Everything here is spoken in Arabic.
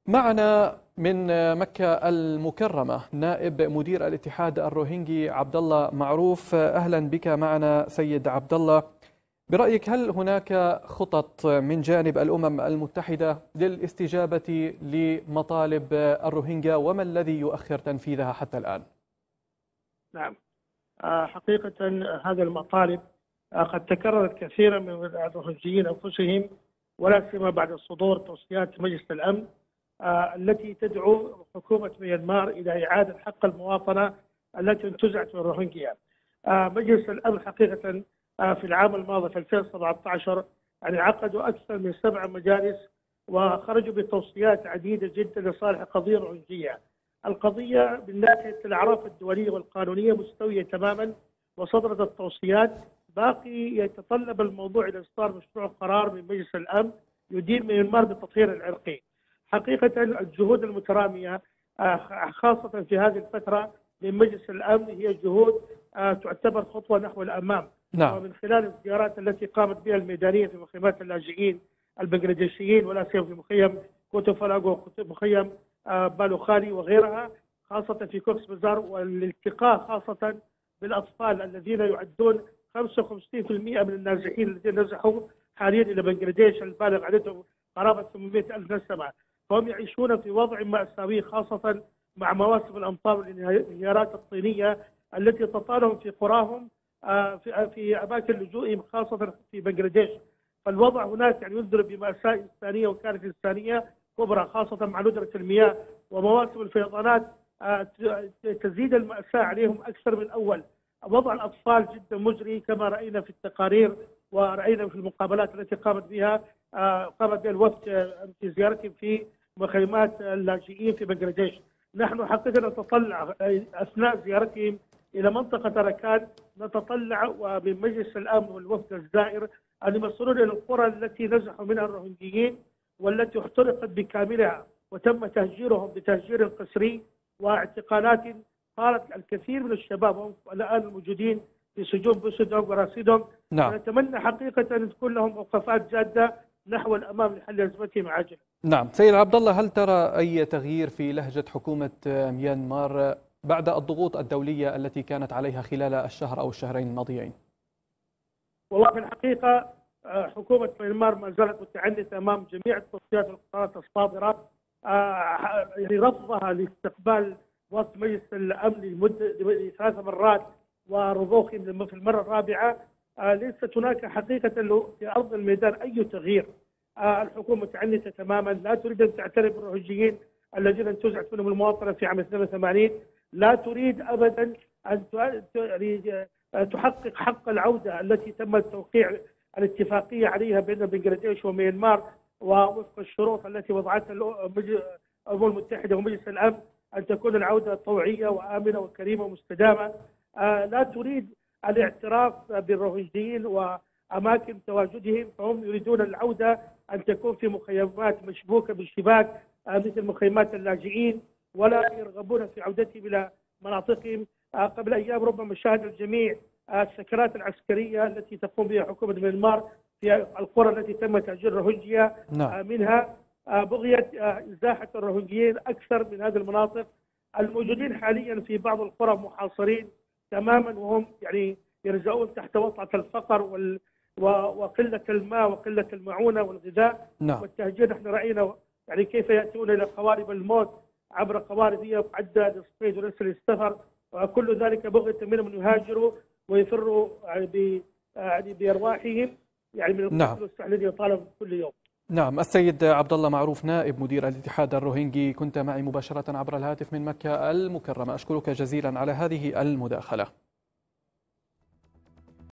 معنا من مكة المكرمة نائب مدير الاتحاد الروهينجي عبد الله معروف. أهلا بك معنا سيد عبد الله. برأيك هل هناك خطط من جانب الأمم المتحدة للاستجابة لمطالب الروهينجا، وما الذي يؤخر تنفيذها حتى الآن؟ نعم، حقيقة هذه المطالب قد تكررت كثيرا من الروهينجيين أنفسهم، ولا سيما بعد صدور توصيات مجلس الأمن التي تدعو حكومة ميانمار إلى إعادة حق المواطنة التي انتزعت من الروهينجيا. مجلس الأمن حقيقة في العام الماضي في 2017 عقدوا أكثر من 7 مجالس وخرجوا بتوصيات عديدة جدا لصالح القضية الروهينجية. القضية من ناحية الأعراف الدولية والقانونية مستوية تماما، وصدرت التوصيات. باقي يتطلب الموضوع إلى إصدار مشروع قرار من مجلس الأمن يدين ميانمار بالتطهير العرقي. حقيقة الجهود المترامية خاصة في هذه الفترة من مجلس الأمن هي جهود تعتبر خطوة نحو الأمام. نعم. ومن خلال الزيارات التي قامت بها الميدانية في مخيمات اللاجئين البنغلاديشيين، ولا سيما في مخيم كوتو فلاغو ومخيم بالوخالي وغيرها، خاصة في كوكس بازار، والالتقاء خاصة بالأطفال الذين يعدون 55% من النازحين الذين نزحوا حاليا إلى بنغلاديش، البالغ عددهم قرابة 800,000 نسمة. فهم يعيشون في وضع مأساوي، خاصة مع مواسم الأمطار والانهيارات الطينية التي تطالهم في قراهم في أماكن لجوئهم خاصة في بنغلاديش. فالوضع هناك ينذر بمأساة إنسانية وكارثة إنسانية كبرى، خاصة مع ندرة المياه ومواسم الفيضانات تزيد المأساة عليهم أكثر من أول. وضع الأطفال جدا مزري كما رأينا في التقارير ورأينا في المقابلات التي قامت بها الوفد في زيارتهم في مخيمات اللاجئين في بنغلاديش. نحن حقيقة نتطلع أثناء زيارتهم إلى منطقة أراكان، نتطلع ومن مجلس الأمن والوفد الزائر أن يوصلون إلى القرى التي نزحوا منها الروهينجيين والتي احترقت بكاملها وتم تهجيرهم بتهجير قسري واعتقالات. قالت الكثير من الشباب هم الآن الموجودين في سجون بوسودونغ وراسيدونغ. نعم. نتمنى حقيقة أن تكون لهم موقفات جادة نحو الأمام لحل أزمتهم عاجلا. نعم سيد عبد الله، هل ترى أي تغيير في لهجة حكومة ميانمار بعد الضغوط الدولية التي كانت عليها خلال الشهر أو الشهرين الماضيين؟ والله في الحقيقة حكومة ميانمار ما زالت متعنتة أمام جميع التوصيات والقرارات الصادرة. رفضها لاستقبال وفد مجلس الأمن لمدة 3 مرات ورضوخهم في المرة الرابعة. ليست هناك حقيقة في أرض الميدان أي تغيير. الحكومة متعنتة تماما، لا تريد أن تعترف بالروهينجيين الذين انتزعت منهم المواطنة في عام 82، لا تريد أبدا أن تحقق حق العودة التي تم توقيع الاتفاقية عليها بين بنغلاديش وميانمار ووفق الشروط التي وضعتها الأمم المتحدة ومجلس الأمن، أن تكون العودة طوعية وآمنة وكريمة ومستدامة. لا تريد الاعتراف بالروهينجيين وأماكن تواجدهم، فهم يريدون العودة أن تكون في مخيمات مشبوكة بالشباك مثل مخيمات اللاجئين، ولا يرغبون في عودتهم إلى مناطقهم. قبل أيام ربما شاهد الجميع السكرات العسكرية التي تقوم بها حكومة ميانمار في القرى التي تم تهجير الروهينجيا منها، بغية إزاحة الروهينجيين أكثر من هذه المناطق. الموجودين حاليا في بعض القرى محاصرين تماما، وهم يرجعون تحت وطأة الفقر وقلة الماء وقلة المعونة والغذاء. والتهجير نحن رأينا كيف يأتون إلى قوارب الموت عبر قوارب هي معدة للصيد وليس للسفر، وكل ذلك بغية منهم أن يهاجروا ويفروا بأرواحهم من القتل والسحل الذي يطالب كل يوم. نعم. السيد عبد الله معروف نائب مدير الاتحاد الروهينجي، كنت معي مباشرة عبر الهاتف من مكة المكرمة. أشكرك جزيلا على هذه المداخلة.